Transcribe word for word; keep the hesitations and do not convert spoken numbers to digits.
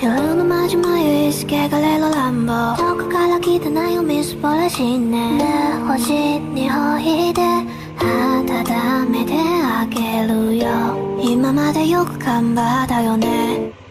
夜の街迷いすけがれる乱暴遠くから来たないをみすぼらしねで星にほいで温めてあげるよ今までよく頑張ったよね